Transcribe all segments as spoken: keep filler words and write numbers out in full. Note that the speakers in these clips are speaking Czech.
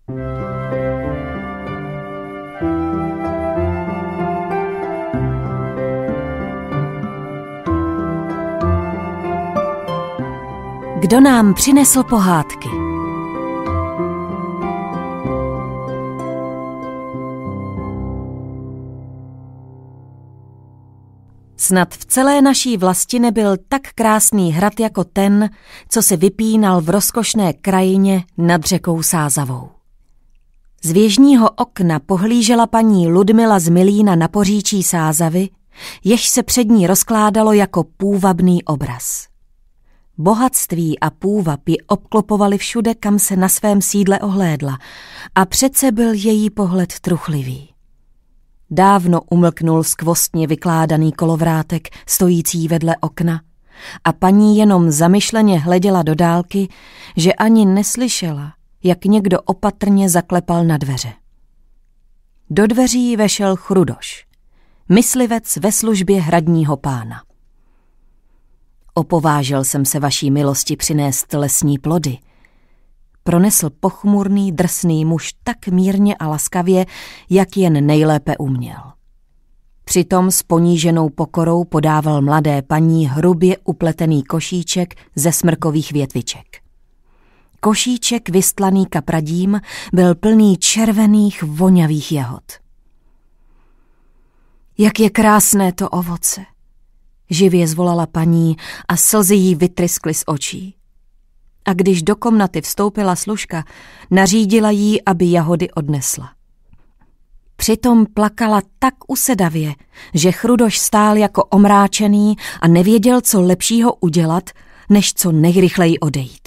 Kdo nám přinesl pohádky? Snad v celé naší vlasti nebyl tak krásný hrad jako ten, co se vypínal v rozkošné krajině nad řekou Sázavou. Z věžního okna pohlížela paní Ludmila z Milína na poříčí Sázavy, jež se před ní rozkládalo jako půvabný obraz. Bohatství a půvab ji obklopovali všude, kam se na svém sídle ohlédla, a přece byl její pohled truchlivý. Dávno umlknul skvostně vykládaný kolovrátek stojící vedle okna a paní jenom zamyšleně hleděla do dálky, že ani neslyšela, jak někdo opatrně zaklepal na dveře. Do dveří vešel Chrudoš, myslivec ve službě hradního pána. Opovážil jsem se vaší milosti přinést lesní plody, pronesl pochmurný, drsný muž tak mírně a laskavě, jak jen nejlépe uměl. Přitom s poníženou pokorou podával mladé paní hrubě upletený košíček ze smrkových větviček. Košíček vystlaný kapradím byl plný červených, vonavých jahod. Jak je krásné to ovoce, živě zvolala paní a slzy jí vytryskly z očí. A když do komnaty vstoupila služka, nařídila jí, aby jahody odnesla. Přitom plakala tak usedavě, že Chrudoš stál jako omráčený a nevěděl, co lepšího udělat, než co nejrychleji odejít.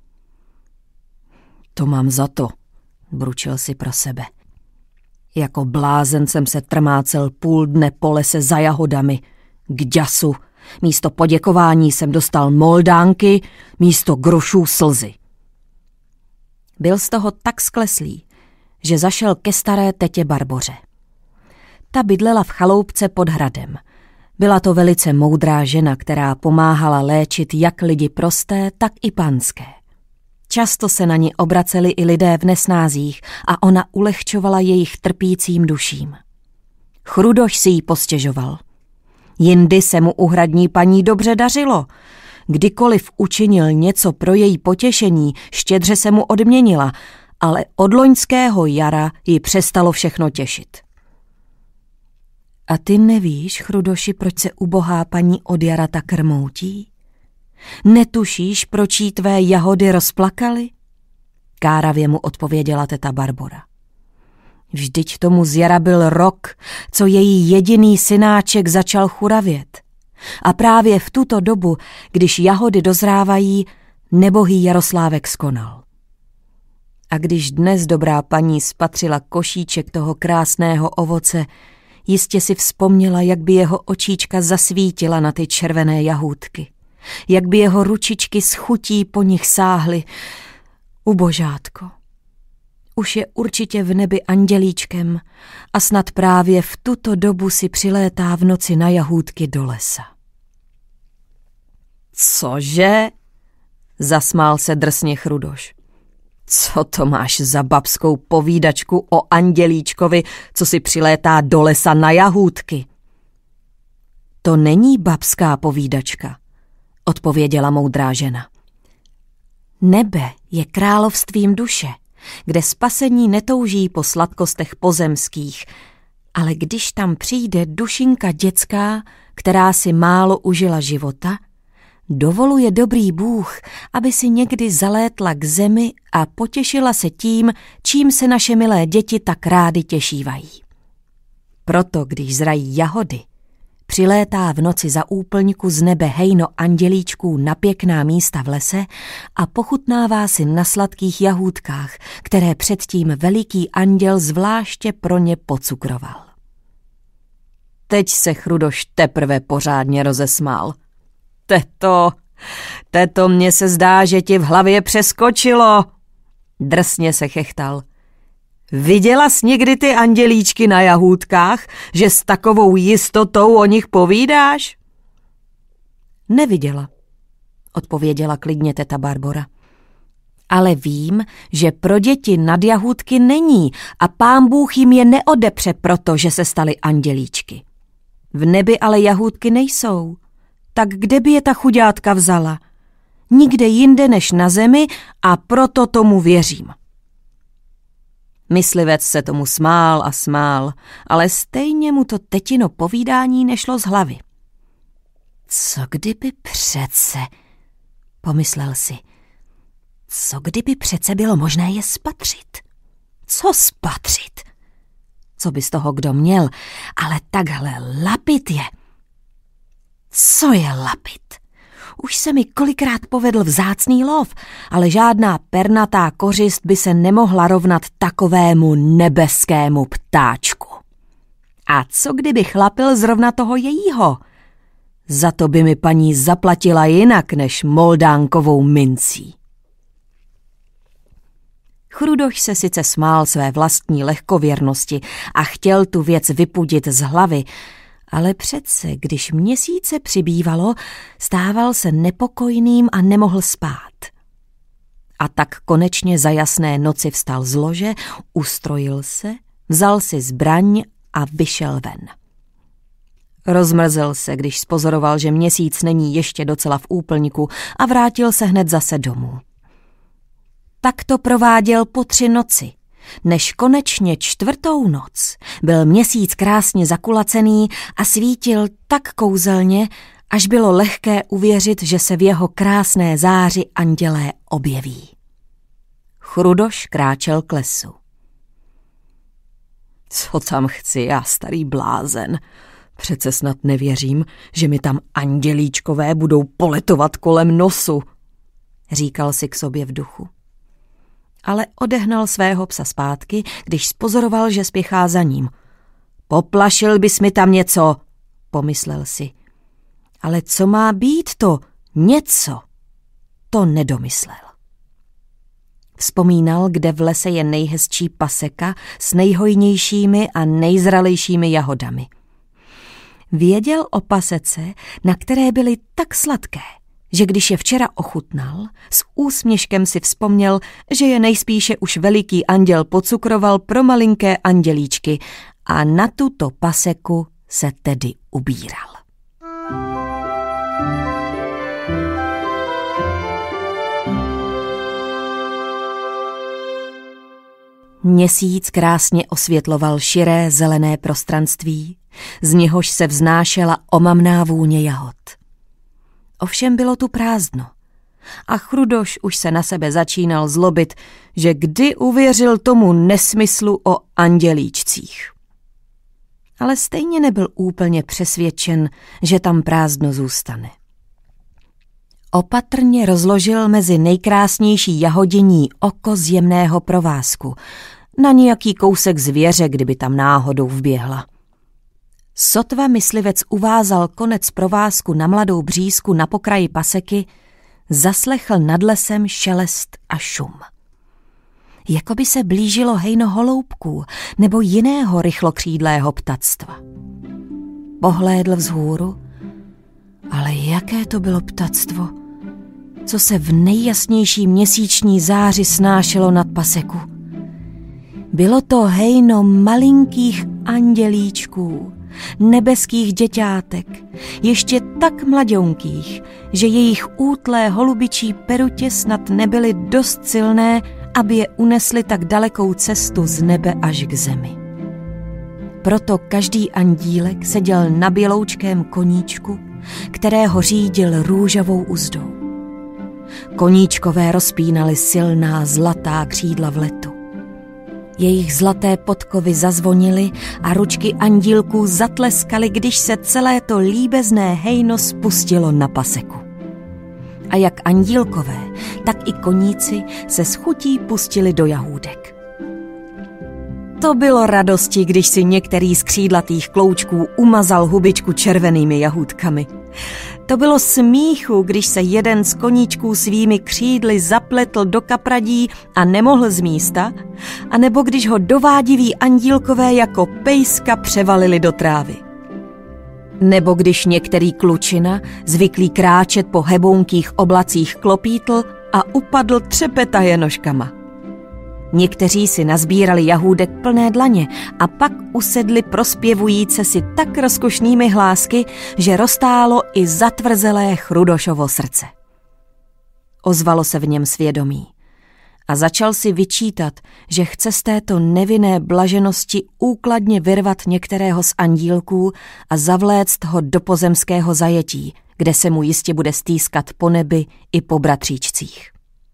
To mám za to, bručil si pro sebe. Jako blázen jsem se trmácel půl dne po lese za jahodami, k děsu. Místo poděkování jsem dostal moldánky, místo grošů slzy. Byl z toho tak skleslý, že zašel ke staré tetě Barboře. Ta bydlela v chaloupce pod hradem. Byla to velice moudrá žena, která pomáhala léčit jak lidi prosté, tak i panské. Často se na ni obraceli i lidé v nesnázích a ona ulehčovala jejich trpícím duším. Chrudoš si jí postěžoval. Jindy se mu u hradní paní dobře dařilo. Kdykoliv učinil něco pro její potěšení, štědře se mu odměnila, ale od loňského jara ji přestalo všechno těšit. A ty nevíš, Chrudoši, proč se ubohá paní od jara tak rmoutí? Netušíš, proč jí tvé jahody rozplakaly? Káravě mu odpověděla teta Barbora. Vždyť tomu z jara byl rok, co její jediný synáček začal churavět. A právě v tuto dobu, když jahody dozrávají, nebohý Jaroslávek skonal. A když dnes dobrá paní spatřila košíček toho krásného ovoce, jistě si vzpomněla, jak by jeho očíčka zasvítila na ty červené jahůdky, jak by jeho ručičky s chutí po nich sáhly. Ubožátko, už je určitě v nebi andělíčkem a snad právě v tuto dobu si přilétá v noci na jahůdky do lesa. Cože? Zasmál se drsně Chrudoš. Co to máš za babskou povídačku o andělíčkovi, co si přilétá do lesa na jahůdky? To není babská povídačka, odpověděla moudrá žena. Nebe je královstvím duše, kde spasení netouží po sladkostech pozemských, ale když tam přijde dušinka dětská, která si málo užila života, dovoluje dobrý Bůh, aby si někdy zalétla k zemi a potěšila se tím, čím se naše milé děti tak rády těšívají. Proto, když zrají jahody, přilétá v noci za úplňku z nebe hejno andělíčků na pěkná místa v lese a pochutnává si na sladkých jahůdkách, které předtím veliký anděl zvláště pro ně pocukroval. Teď se Chrudoš teprve pořádně rozesmál. Teto, teto, mně se zdá, že ti v hlavě přeskočilo. Drsně se chechtal. Viděla jsi někdy ty andělíčky na jahůdkách, že s takovou jistotou o nich povídáš? Neviděla, odpověděla klidně teta Barbora. Ale vím, že pro děti nad jahůdky není a Pán Bůh jim je neodepře proto, že se staly andělíčky. V nebi ale jahůdky nejsou. Tak kde by je ta chuďátka vzala? Nikde jinde než na zemi a proto tomu věřím. Myslivec se tomu smál a smál, ale stejně mu to tetino povídání nešlo z hlavy. Co kdyby přece, pomyslel si, co kdyby přece bylo možné je spatřit? Co spatřit? Co by z toho kdo měl, ale takhle lapit je. Co je lapit? Už se mi kolikrát povedl vzácný lov, ale žádná pernatá kořist by se nemohla rovnat takovému nebeskému ptáčku. A co kdybych lapil zrovna toho jejího? Za to by mi paní zaplatila jinak než moldánkovou mincí. Chrudoš se sice smál své vlastní lehkověrnosti a chtěl tu věc vypudit z hlavy, ale přece, když měsíce přibývalo, stával se nepokojným a nemohl spát. A tak konečně za jasné noci vstal z lože, ustrojil se, vzal si zbraň a vyšel ven. Rozmrzel se, když spozoroval, že měsíc není ještě docela v úplňku a vrátil se hned zase domů. Tak to prováděl po tři noci, než konečně čtvrtou noc byl měsíc krásně zakulacený a svítil tak kouzelně, až bylo lehké uvěřit, že se v jeho krásné záři andělé objeví. Chrudoš kráčel k lesu. Co tam chci já, starý blázen? Přece snad nevěřím, že mi tam andělíčkové budou poletovat kolem nosu, říkal si k sobě v duchu. Ale odehnal svého psa zpátky, když spozoroval, že spěchá za ním. Poplašil bys mi tam něco, pomyslel si. Ale co má být to něco? To nedomyslel. Vzpomínal, kde v lese je nejhezčí paseka s nejhojnějšími a nejzralejšími jahodami. Věděl o pasece, na které byly tak sladké, že když je včera ochutnal, s úsměškem si vzpomněl, že je nejspíše už veliký anděl pocukroval pro malinké andělíčky a na tuto paseku se tedy ubíral. Měsíc krásně osvětloval širé zelené prostranství, z něhož se vznášela omamná vůně jahod. Ovšem bylo tu prázdno a Chrudoš už se na sebe začínal zlobit, že kdy uvěřil tomu nesmyslu o andělíčcích. Ale stejně nebyl úplně přesvědčen, že tam prázdno zůstane. Opatrně rozložil mezi nejkrásnější jahodiní oko z jemného provázku, na nějaký kousek zvěře, kdyby tam náhodou vběhla. Sotva myslivec uvázal konec provázku na mladou břízku na pokraji paseky, zaslechl nad lesem šelest a šum. Jako by se blížilo hejno holoubků nebo jiného rychlokřídlého ptactva. Pohlédl vzhůru, ale jaké to bylo ptactvo, co se v nejjasnější měsíční záři snášelo nad paseku. Bylo to hejno malinkých andělíčků, nebeských děťátek, ještě tak mladounkých, že jejich útlé holubičí perutě snad nebyly dost silné, aby je unesly tak dalekou cestu z nebe až k zemi. Proto každý andílek seděl na běloučkém koníčku, kterého řídil růžovou uzdou. Koníčkové rozpínali silná zlatá křídla v letu. Jejich zlaté podkovy zazvonily a ručky andílků zatleskaly, když se celé to líbezné hejno spustilo na paseku. A jak andílkové, tak i koníci se s chutí pustili do jahůdek. To bylo radosti, když si některý z křídlatých kloučků umazal hubičku červenými jahůdkami. To bylo smíchu, když se jeden z koníčků svými křídly zapletl do kapradí a nemohl z místa, anebo když ho dovádiví andílkové jako pejska převalili do trávy. Nebo když některý klučina, zvyklý kráčet po hebounkých oblacích, klopítl a upadl třepetaje nožkama. Někteří si nazbírali jahůdek plné dlaně a pak usedli prospěvujíce si tak rozkošnými hlásky, že roztálo i zatvrzelé Chrudošovo srdce. Ozvalo se v něm svědomí a začal si vyčítat, že chce z této nevinné blaženosti úkladně vyrvat některého z andílků a zavléct ho do pozemského zajetí, kde se mu jistě bude stýskat po nebi i po bratříčcích.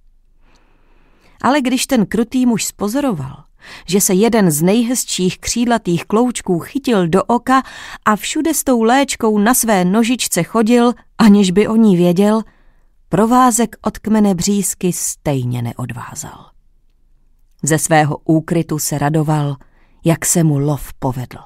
Ale když ten krutý muž spozoroval, že se jeden z nejhezčích křídlatých kloučků chytil do oka a všude s tou léčkou na své nožičce chodil, aniž by o ní věděl, provázek od kmene břízky stejně neodvázal. Ze svého úkrytu se radoval, jak se mu lov povedl.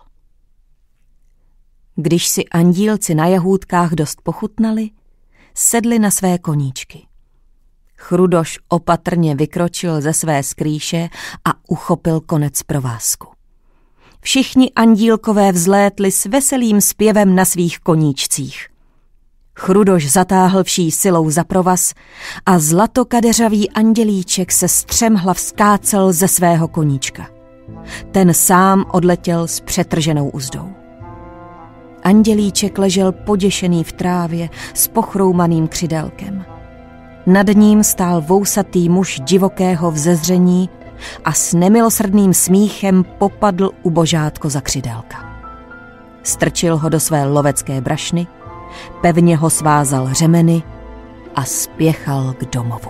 Když si andílci na jahůdkách dost pochutnali, sedli na své koníčky. Chrudoš opatrně vykročil ze své skrýše a uchopil konec provázku. Všichni andílkové vzlétli s veselým zpěvem na svých koníčcích. Chrudoš zatáhl vší silou za provaz a zlatokadeřavý andělíček se střemhlav skácel ze svého koníčka. Ten sám odletěl s přetrženou uzdou. Andělíček ležel poděšený v trávě s pochroumaným křidélkem. Nad ním stál vousatý muž divokého vzezření a s nemilosrdným smíchem popadl ubožátko za křidélka. Strčil ho do své lovecké brašny, pevně ho svázal řemeny a spěchal k domovu.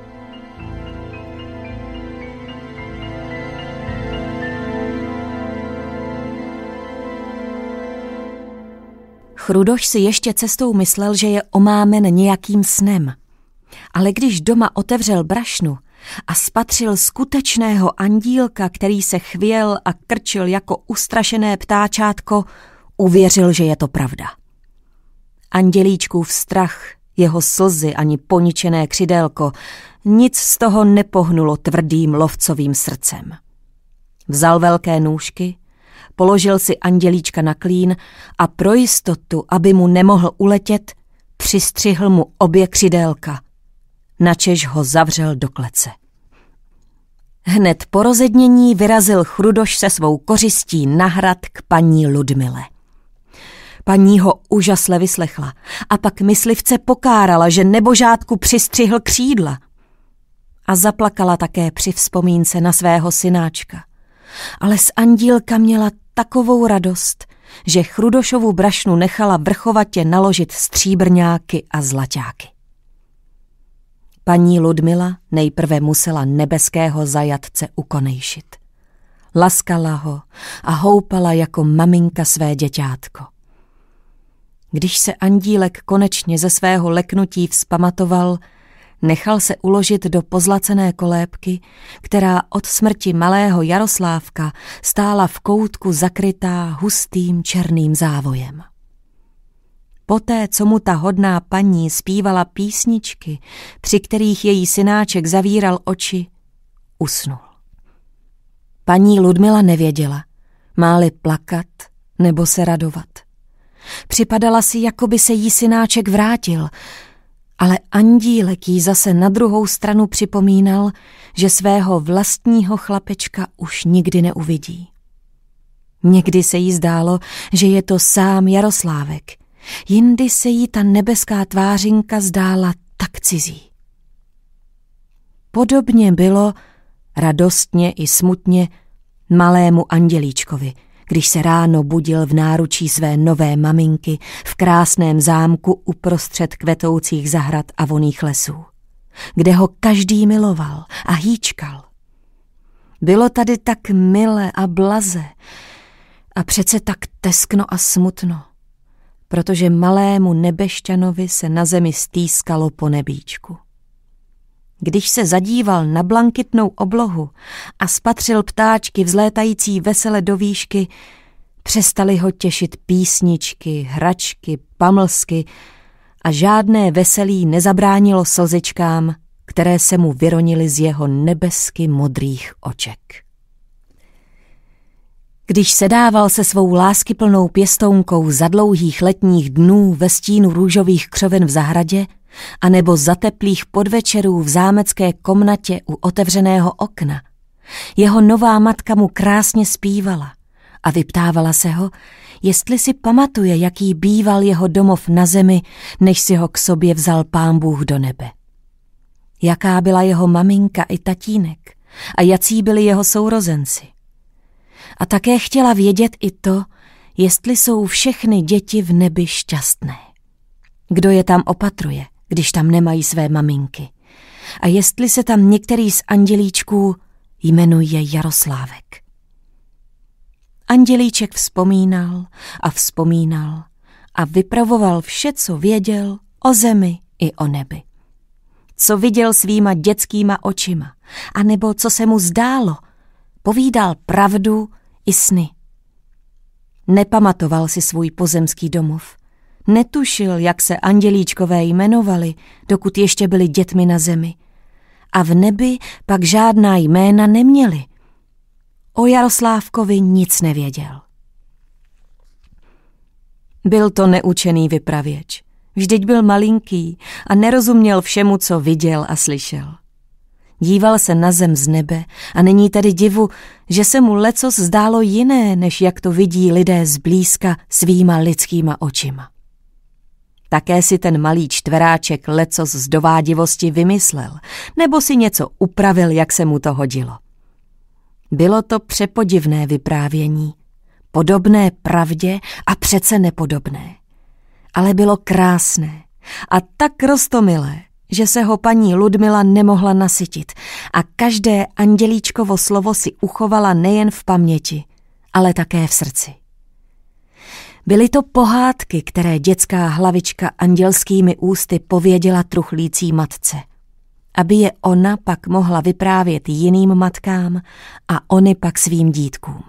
Chrudoš si ještě cestou myslel, že je omámen nějakým snem. Ale když doma otevřel brašnu a spatřil skutečného andílka, který se chvěl a krčil jako ustrašené ptáčátko, uvěřil, že je to pravda. Andělíčkův strach, jeho slzy ani poničené křidélko, nic z toho nepohnulo tvrdým lovcovým srdcem. Vzal velké nůžky, položil si andělíčka na klín a pro jistotu, aby mu nemohl uletět, přistřihl mu obě křidélka, načež ho zavřel do klece. Hned po rozednění vyrazil Chrudoš se svou kořistí na hrad k paní Ludmile. Paní ho úžasle vyslechla a pak myslivce pokárala, že nebožátku přistřihl křídla. A zaplakala také při vzpomínce na svého synáčka. Ale z andílka měla takovou radost, že Chrudošovu brašnu nechala vrchovatě naložit stříbrňáky a zlaťáky. Paní Ludmila nejprve musela nebeského zajatce ukonejšit. Laskala ho a houpala jako maminka své děťátko. Když se andílek konečně ze svého leknutí vzpamatoval, nechal se uložit do pozlacené kolébky, která od smrti malého Jaroslávka stála v koutku zakrytá hustým černým závojem. Poté, co mu ta hodná paní zpívala písničky, při kterých její synáček zavíral oči, usnul. Paní Ludmila nevěděla, má-li plakat nebo se radovat. Připadala si, jako by se jí synáček vrátil, ale andílek jí zase na druhou stranu připomínal, že svého vlastního chlapečka už nikdy neuvidí. Někdy se jí zdálo, že je to sám Jaroslávek, jindy se jí ta nebeská tvářinka zdála tak cizí. Podobně bylo, radostně i smutně, malému andělíčkovi, když se ráno budil v náručí své nové maminky v krásném zámku uprostřed kvetoucích zahrad a vonných lesů, kde ho každý miloval a hýčkal. Bylo tady tak milé a blaze a přece tak teskno a smutno, protože malému nebešťanovi se na zemi stýskalo po nebíčku. Když se zadíval na blankitnou oblohu a spatřil ptáčky vzlétající vesele do výšky, přestali ho těšit písničky, hračky, pamlsky a žádné veselí nezabránilo slzičkám, které se mu vyronily z jeho nebesky modrých oček. Když sedával se svou láskyplnou pěstounkou za dlouhých letních dnů ve stínu růžových křovin v zahradě, a nebo za teplých podvečerů v zámecké komnatě u otevřeného okna, jeho nová matka mu krásně zpívala a vyptávala se ho, jestli si pamatuje, jaký býval jeho domov na zemi, než si ho k sobě vzal Pán Bůh do nebe. Jaká byla jeho maminka i tatínek a jací byli jeho sourozenci. A také chtěla vědět i to, jestli jsou všechny děti v nebi šťastné. Kdo je tam opatruje, když tam nemají své maminky. A jestli se tam některý z andělíčků jmenuje Jaroslávek. Andělíček vzpomínal a vzpomínal a vypravoval vše, co věděl o zemi i o nebi. Co viděl svýma dětskýma očima, anebo co se mu zdálo, povídal pravdu i sny. Nepamatoval si svůj pozemský domov. Netušil, jak se andělíčkové jmenovali, dokud ještě byli dětmi na zemi. A v nebi pak žádná jména neměli. O Jaroslávkovi nic nevěděl. Byl to neučený vypravěč. Vždyť byl malinký a nerozuměl všemu, co viděl a slyšel. Díval se na zem z nebe a není tedy divu, že se mu lecos zdálo jiné, než jak to vidí lidé zblízka svýma lidskýma očima. Také si ten malý čtveráček lecos z dovádivosti vymyslel, nebo si něco upravil, jak se mu to hodilo. Bylo to přepodivné vyprávění, podobné pravdě a přece nepodobné. Ale bylo krásné a tak roztomilé, že se ho paní Ludmila nemohla nasytit a každé andělíčkovo slovo si uchovala nejen v paměti, ale také v srdci. Byly to pohádky, které dětská hlavička andělskými ústy pověděla truchlící matce, aby je ona pak mohla vyprávět jiným matkám a ony pak svým dítkům.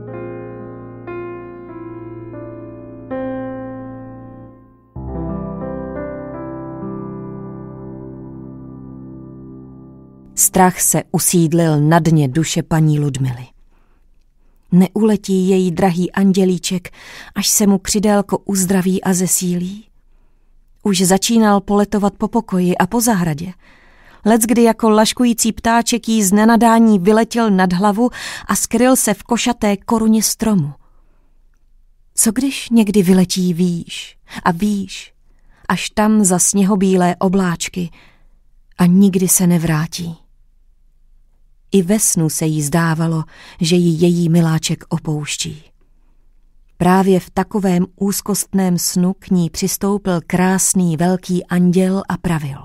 Strach se usídlil na dně duše paní Ludmily. Neuletí její drahý andělíček, až se mu křidélko uzdraví a zesílí? Už začínal poletovat po pokoji a po zahradě. Leckdy jako laškující ptáček jí z nenadání vyletěl nad hlavu a skryl se v košaté koruně stromu. Co když někdy vyletí výš a výš, až tam za sněhobílé obláčky a nikdy se nevrátí? I ve snu se jí zdávalo, že ji její miláček opouští. Právě v takovém úzkostném snu k ní přistoupil krásný velký anděl a pravil: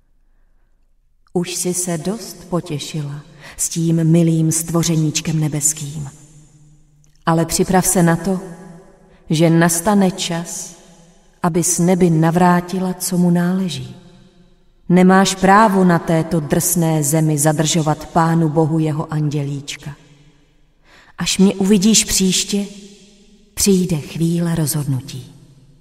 Už si se dost potěšila s tím milým stvořeníčkem nebeským. Ale připrav se na to, že nastane čas, abys nebi navrátila, co mu náleží. Nemáš právo na této drsné zemi zadržovat Pánu Bohu jeho andělíčka. Až mě uvidíš příště, přijde chvíle rozhodnutí.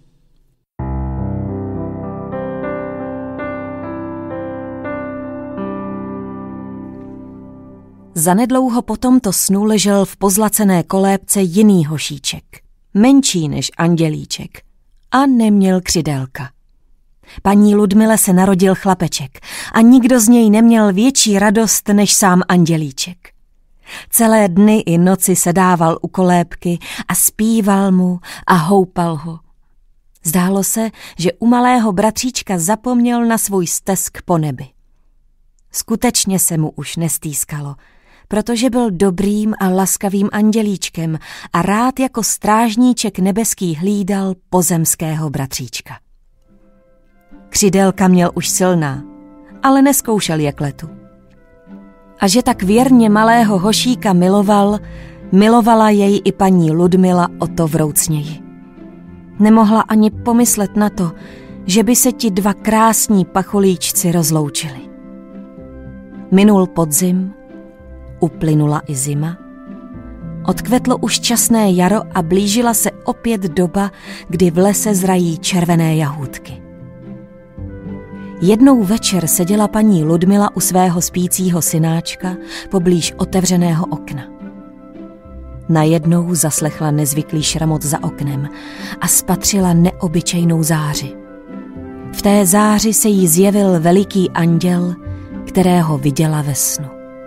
Zanedlouho po tomto snu ležel v pozlacené kolébce jiný hošíček, menší než andělíček, a neměl křidélka. Paní Ludmile se narodil chlapeček a nikdo z něj neměl větší radost než sám andělíček. Celé dny i noci sedával u kolébky a zpíval mu a houpal ho. Zdálo se, že u malého bratříčka zapomněl na svůj stesk po nebi. Skutečně se mu už nestýskalo, protože byl dobrým a laskavým andělíčkem a rád jako strážníček nebeský hlídal pozemského bratříčka. Křidélka měl už silná, ale nezkoušel je k letu. A že tak věrně malého hošíka miloval, milovala jej i paní Ludmila o to vroucněji. Nemohla ani pomyslet na to, že by se ti dva krásní pacholíčci rozloučili. Minul podzim, uplynula i zima, odkvetlo už časné jaro a blížila se opět doba, kdy v lese zrají červené jahůdky. Jednou večer seděla paní Ludmila u svého spícího synáčka poblíž otevřeného okna. Najednou zaslechla nezvyklý šramot za oknem a spatřila neobyčejnou záři. V té záři se jí zjevil veliký anděl, kterého viděla ve snu.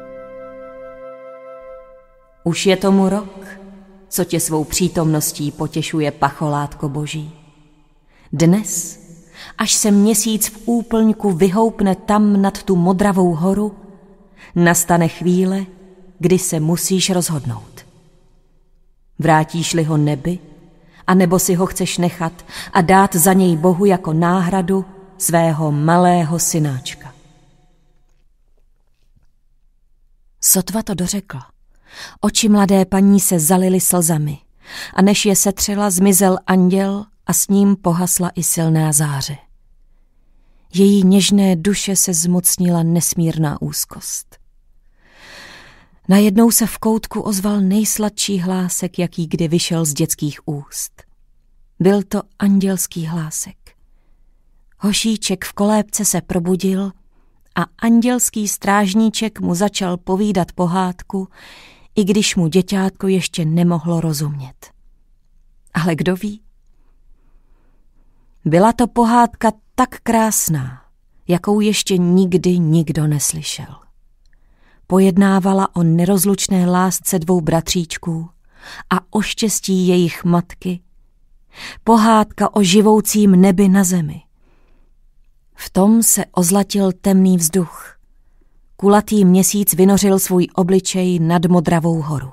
Už je tomu rok, co tě svou přítomností potěšuje pacholátko boží. Dnes, až se měsíc v úplňku vyhoupne tam nad tu modravou horu, nastane chvíle, kdy se musíš rozhodnout. Vrátíš-li ho nebi, anebo si ho chceš nechat a dát za něj Bohu jako náhradu svého malého synáčka. Sotva to dořekla. Oči mladé paní se zalily slzami a než je setřela, zmizel anděl a s ním pohasla i silná záře. Její něžné duše se zmocnila nesmírná úzkost. Najednou se v koutku ozval nejsladší hlásek, jaký kdy vyšel z dětských úst. Byl to andělský hlásek. Hošíček v kolébce se probudil a andělský strážníček mu začal povídat pohádku, i když mu děťátko ještě nemohlo rozumět. Ale kdo ví? Byla to pohádka tak krásná, jakou ještě nikdy nikdo neslyšel. Pojednávala o nerozlučné lásce dvou bratříčků a o štěstí jejich matky. Pohádka o živoucím nebi na zemi. V tom se ozlatil temný vzduch. Kulatý měsíc vynořil svůj obličej nad modravou horu.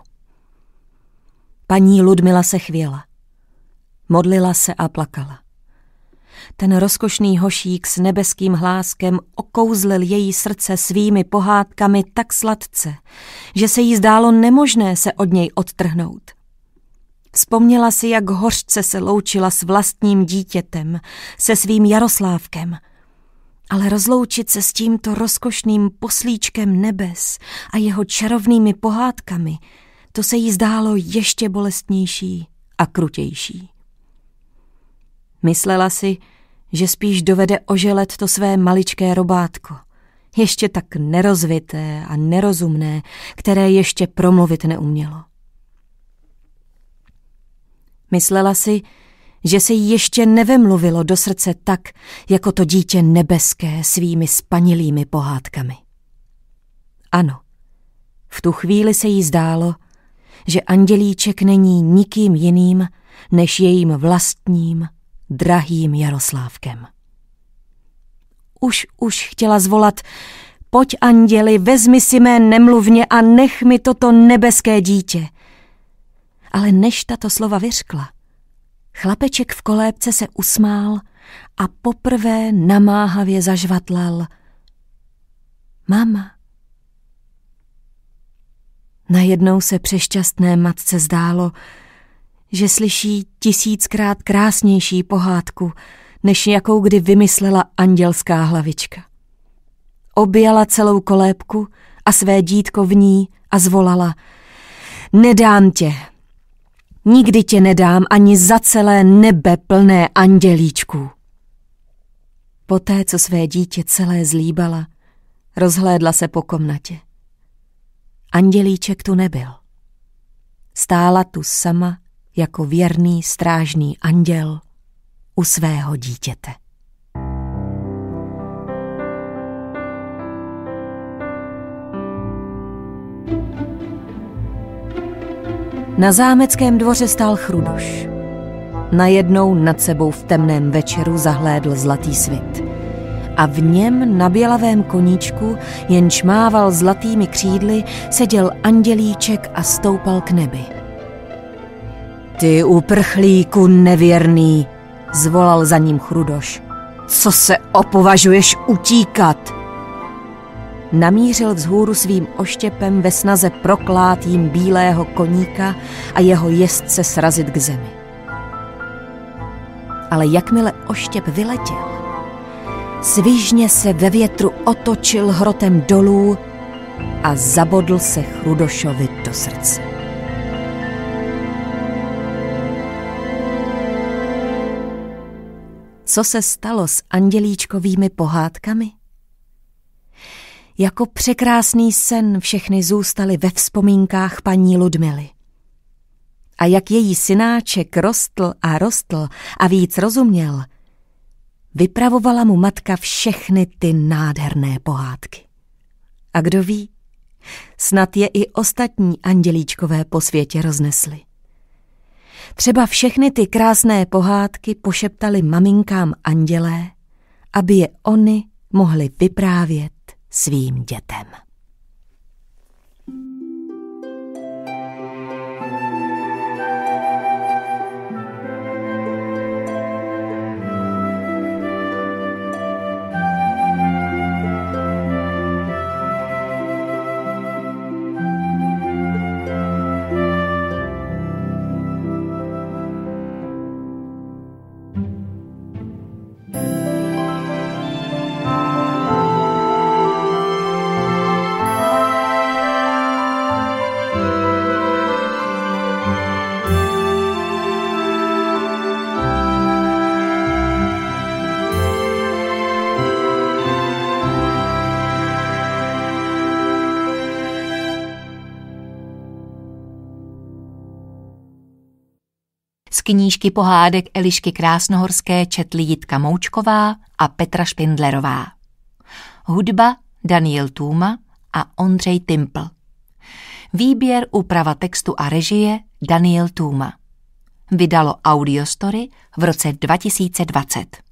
Paní Ludmila se chvěla. Modlila se a plakala. Ten rozkošný hošík s nebeským hláskem okouzlil její srdce svými pohádkami tak sladce, že se jí zdálo nemožné se od něj odtrhnout. Vzpomněla si, jak hořce se loučila s vlastním dítětem, se svým Jaroslávkem, ale rozloučit se s tímto rozkošným poslíčkem nebes a jeho čarovnými pohádkami, to se jí zdálo ještě bolestnější a krutější. Myslela si, že spíš dovede oželet to své maličké robátko, ještě tak nerozvité a nerozumné, které ještě promluvit neumělo. Myslela si, že se jí ještě nevemluvilo do srdce tak, jako to dítě nebeské svými spanilými pohádkami. Ano, v tu chvíli se jí zdálo, že andělíček není nikým jiným, než jejím vlastním, drahým Jaroslávkem. Už, už chtěla zvolat: pojď, anděli, vezmi si mé nemluvně a nech mi toto nebeské dítě. Ale než tato slova vyřkla, chlapeček v kolébce se usmál a poprvé namáhavě zažvatlal: Mama. Najednou se přešťastné matce zdálo, že slyší tisíckrát krásnější pohádku, než jakou kdy vymyslela andělská hlavička. Objala celou kolébku a své dítko v ní a zvolala: Nedám tě, nikdy tě nedám ani za celé nebe plné andělíčků. Poté, co své dítě celé zlíbala, rozhlédla se po komnatě. Andělíček tu nebyl. Stála tu sama jako věrný strážný anděl u svého dítěte. Na zámeckém dvoře stál Chrudoš. Najednou nad sebou v temném večeru zahlédl zlatý svit. A v něm na bělavém koníčku, jenž mával zlatými křídly, seděl andělíček a stoupal k nebi. Ty uprchlíku nevěrný, zvolal za ním Chrudoš. Co se opovažuješ utíkat? Namířil vzhůru svým oštěpem ve snaze proklát jim bílého koníka a jeho jezdce srazit k zemi. Ale jakmile oštěp vyletěl, svižně se ve větru otočil hrotem dolů a zabodl se Chrudošovi do srdce. Co se stalo s andělíčkovými pohádkami? Jako překrásný sen všechny zůstaly ve vzpomínkách paní Ludmily. A jak její synáček rostl a rostl a víc rozuměl, vypravovala mu matka všechny ty nádherné pohádky. A kdo ví, snad je i ostatní andělíčkové po světě roznesly. Třeba všechny ty krásné pohádky pošeptali maminkám andělé, aby je oni mohli vyprávět svým dětem. Z knížky pohádek Elišky Krásnohorské četli Jitka Moučková a Petra Špindlerová. Hudba Daniel Tůma a Ondřej Timpl. Výběr, úprava textu a režie Daniel Tůma. Vydalo Audiostory v roce dva tisíce dvacet.